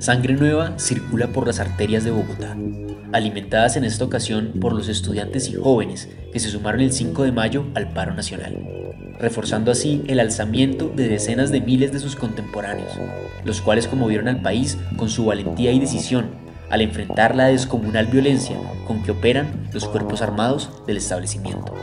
Sangre nueva circula por las arterias de Bogotá, alimentadas en esta ocasión por los estudiantes y jóvenes que se sumaron el 5 de mayo al paro nacional, reforzando así el alzamiento de decenas de miles de sus contemporáneos, los cuales conmovieron al país con su valentía y decisión al enfrentar la descomunal violencia con que operan los cuerpos armados del establecimiento.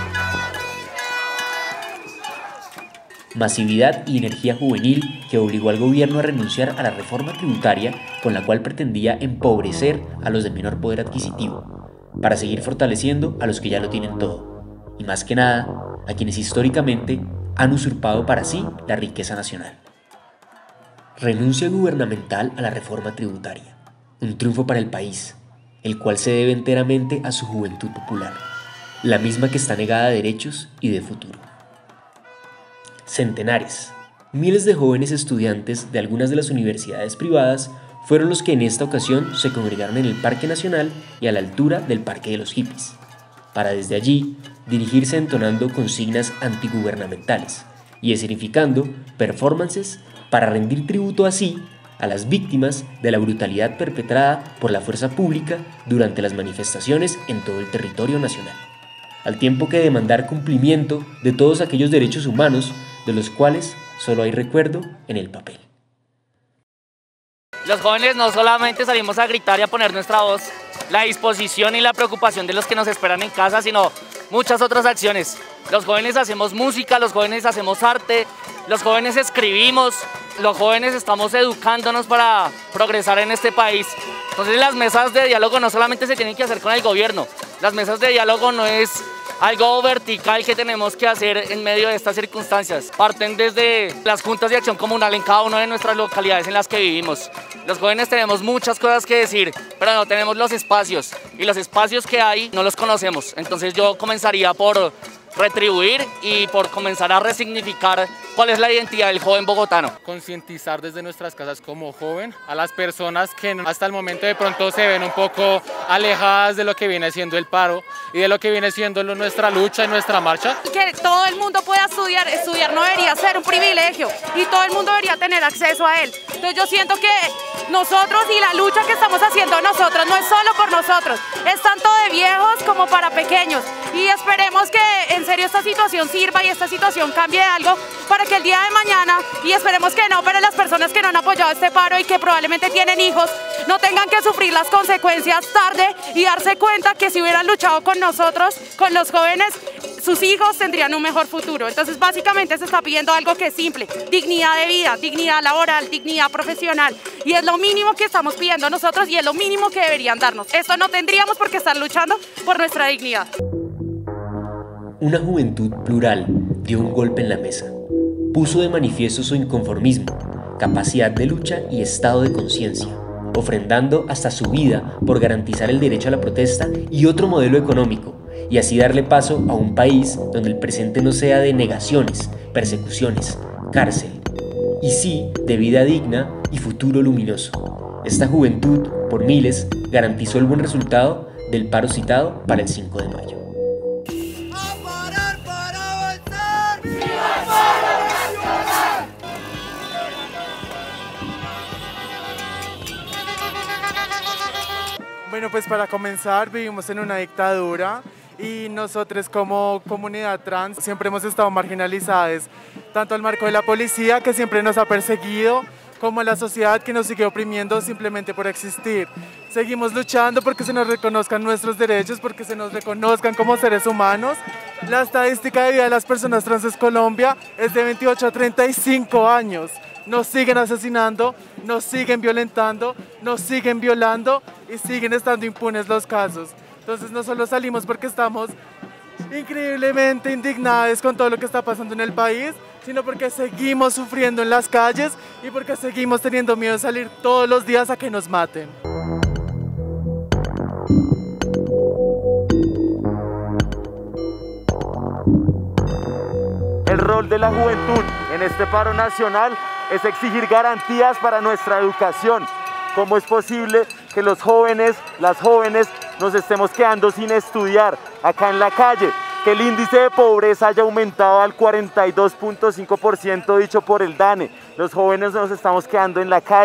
Masividad y energía juvenil que obligó al gobierno a renunciar a la reforma tributaria con la cual pretendía empobrecer a los de menor poder adquisitivo, para seguir fortaleciendo a los que ya lo tienen todo, y más que nada, a quienes históricamente han usurpado para sí la riqueza nacional. Renuncia gubernamental a la reforma tributaria, un triunfo para el país, el cual se debe enteramente a su juventud popular, la misma que está negada de derechos y de futuro. Centenares. Miles de jóvenes estudiantes de algunas de las universidades privadas fueron los que en esta ocasión se congregaron en el Parque Nacional y a la altura del Parque de los Hippies, para desde allí dirigirse entonando consignas antigubernamentales y escenificando performances para rendir tributo así a las víctimas de la brutalidad perpetrada por la fuerza pública durante las manifestaciones en todo el territorio nacional, al tiempo que demandar cumplimiento de todos aquellos derechos humanos de los cuales solo hay recuerdo en el papel. Los jóvenes no solamente salimos a gritar y a poner nuestra voz, la disposición y la preocupación de los que nos esperan en casa, sino muchas otras acciones. Los jóvenes hacemos música, los jóvenes hacemos arte, los jóvenes escribimos, los jóvenes estamos educándonos para progresar en este país. Entonces las mesas de diálogo no solamente se tienen que hacer con el gobierno, las mesas de diálogo no es algo vertical que tenemos que hacer en medio de estas circunstancias. Parten desde las juntas de acción comunal en cada una de nuestras localidades en las que vivimos. Los jóvenes tenemos muchas cosas que decir, pero no tenemos los espacios. Y los espacios que hay no los conocemos. Entonces yo comenzaría por retribuir y por comenzar a resignificar cuál es la identidad del joven bogotano. Concientizar desde nuestras casas como joven a las personas que hasta el momento de pronto se ven un poco alejadas de lo que viene siendo el paro y de lo que viene siendo nuestra lucha y nuestra marcha. Que todo el mundo pueda estudiar no debería ser un privilegio y todo el mundo debería tener acceso a él. Entonces yo siento que nosotros y la lucha que estamos haciendo nosotros no es solo por nosotros, es tanto de viejos como para pequeños y esperemos que en serio esta situación sirva y esta situación cambie de algo para que el día de mañana, y esperemos que no, pero las personas que no han apoyado este paro y que probablemente tienen hijos, no tengan que sufrir las consecuencias tarde y darse cuenta que si hubieran luchado con nosotros, con los jóvenes, sus hijos tendrían un mejor futuro. Entonces básicamente se está pidiendo algo que es simple: dignidad de vida, dignidad laboral, dignidad profesional, y es lo mínimo que estamos pidiendo nosotros y es lo mínimo que deberían darnos. Esto no tendríamos por qué estar luchando por nuestra dignidad. Una juventud plural dio un golpe en la mesa, puso de manifiesto su inconformismo, capacidad de lucha y estado de conciencia, ofrendando hasta su vida por garantizar el derecho a la protesta y otro modelo económico, y así darle paso a un país donde el presente no sea de negaciones, persecuciones, cárcel, y sí de vida digna y futuro luminoso. Esta juventud, por miles, garantizó el buen resultado del paro citado para el 5 de mayo. Bueno, pues para comenzar, vivimos en una dictadura y nosotros como comunidad trans siempre hemos estado marginalizados, tanto al marco de la policía, que siempre nos ha perseguido, como la sociedad, que nos sigue oprimiendo simplemente por existir. Seguimos luchando porque se nos reconozcan nuestros derechos, porque se nos reconozcan como seres humanos. La estadística de vida de las personas trans en Colombia es de 28 a 35 años. Nos siguen asesinando, nos siguen violentando, nos siguen violando y siguen estando impunes los casos. Entonces no solo salimos porque estamos increíblemente indignados con todo lo que está pasando en el país, sino porque seguimos sufriendo en las calles y porque seguimos teniendo miedo de salir todos los días a que nos maten. El rol de la juventud en este paro nacional es exigir garantías para nuestra educación. ¿Cómo es posible que los jóvenes, las jóvenes, nos estemos quedando sin estudiar acá en la calle? Que el índice de pobreza haya aumentado al 42.5% dicho por el DANE. Los jóvenes nos estamos quedando en la calle,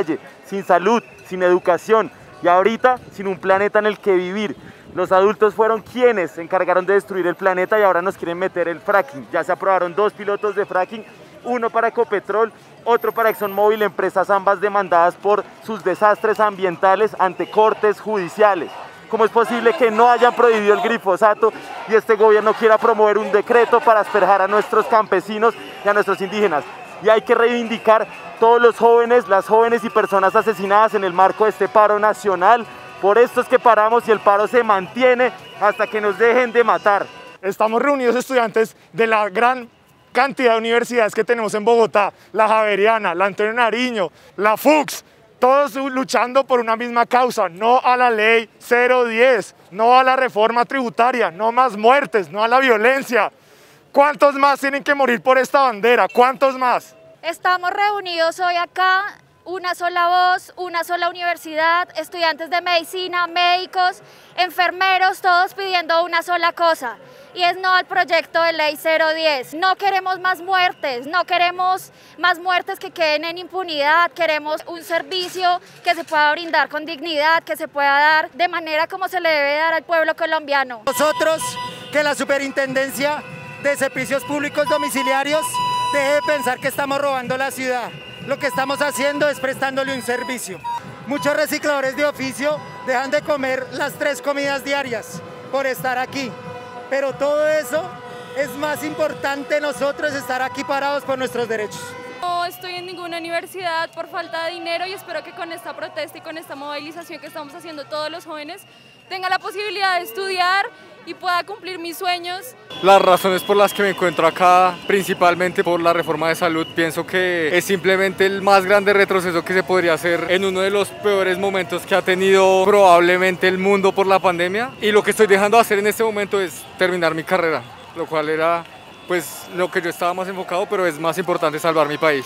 sin salud, sin educación y ahorita sin un planeta en el que vivir. Los adultos fueron quienes se encargaron de destruir el planeta y ahora nos quieren meter el fracking. Ya se aprobaron 2 pilotos de fracking, uno para Ecopetrol, otro para ExxonMobil, empresas ambas demandadas por sus desastres ambientales ante cortes judiciales. ¿Cómo es posible que no hayan prohibido el glifosato y este gobierno quiera promover un decreto para asperjar a nuestros campesinos y a nuestros indígenas? Y hay que reivindicar todos los jóvenes, las jóvenes y personas asesinadas en el marco de este paro nacional. Por esto es que paramos y el paro se mantiene hasta que nos dejen de matar. Estamos reunidos estudiantes de la gran cantidad de universidades que tenemos en Bogotá, la Javeriana, la Antonio Nariño, la FUCS, todos luchando por una misma causa, no a la ley 010, no a la reforma tributaria, no más muertes, no a la violencia. ¿Cuántos más tienen que morir por esta bandera? ¿Cuántos más? Estamos reunidos hoy acá, una sola voz, una sola universidad, estudiantes de medicina, médicos, enfermeros, todos pidiendo una sola cosa. Y es no al proyecto de ley 010. No queremos más muertes, no queremos más muertes que queden en impunidad, queremos un servicio que se pueda brindar con dignidad, que se pueda dar de manera como se le debe dar al pueblo colombiano. Nosotros, que la Superintendencia de Servicios Públicos Domiciliarios deje de pensar que estamos robando la ciudad. Lo que estamos haciendo es prestándole un servicio. Muchos recicladores de oficio dejan de comer las 3 comidas diarias por estar aquí. Pero todo eso es más importante nosotros estar aquí parados por nuestros derechos. No estoy en ninguna universidad por falta de dinero y espero que con esta protesta y con esta movilización que estamos haciendo todos los jóvenes tenga la posibilidad de estudiar y pueda cumplir mis sueños. Las razones por las que me encuentro acá, principalmente por la reforma de salud, pienso que es simplemente el más grande retroceso que se podría hacer en uno de los peores momentos que ha tenido probablemente el mundo por la pandemia. Y lo que estoy dejando de hacer en este momento es terminar mi carrera, lo cual era pues lo que yo estaba más enfocado, pero es más importante salvar mi país.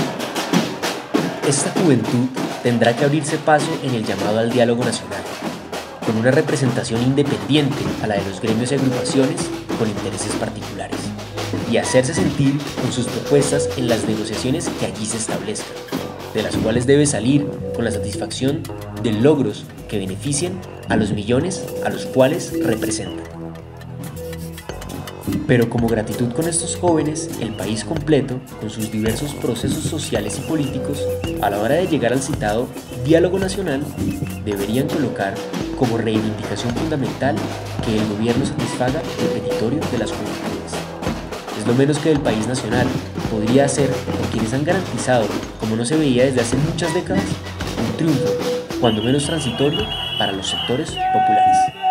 Esta juventud tendrá que abrirse paso en el llamado al diálogo nacional, con una representación independiente a la de los gremios y agrupaciones con intereses particulares, y hacerse sentir con sus propuestas en las negociaciones que allí se establezcan, de las cuales debe salir con la satisfacción de logros que beneficien a los millones a los cuales representan. Pero como gratitud con estos jóvenes, el país completo, con sus diversos procesos sociales y políticos, a la hora de llegar al citado diálogo nacional, deberían colocar como reivindicación fundamental que el gobierno satisfaga el petitorio de las juventudes. Es lo menos que el país nacional podría hacer por quienes han garantizado, como no se veía desde hace muchas décadas, un triunfo, cuando menos transitorio, para los sectores populares.